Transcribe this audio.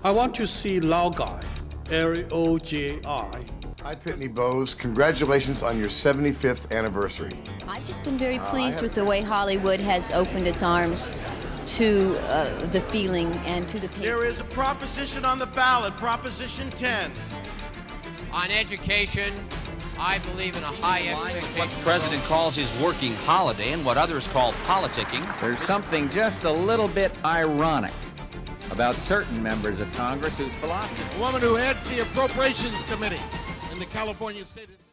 I want to see Laogai, L-O-G-I. Hi, Pitney Bowes. Congratulations on your 75th anniversary. I've just been very pleased with the way Hollywood has opened its arms to the feeling and to the patriotism. There is a proposition on the ballot, Proposition 10. On education, I believe in a high expectation. What the president calls his working holiday and what others call politicking. There's something just a little bit ironic about certain members of Congress whose philosophy. A woman who heads the Appropriations Committee in the California State.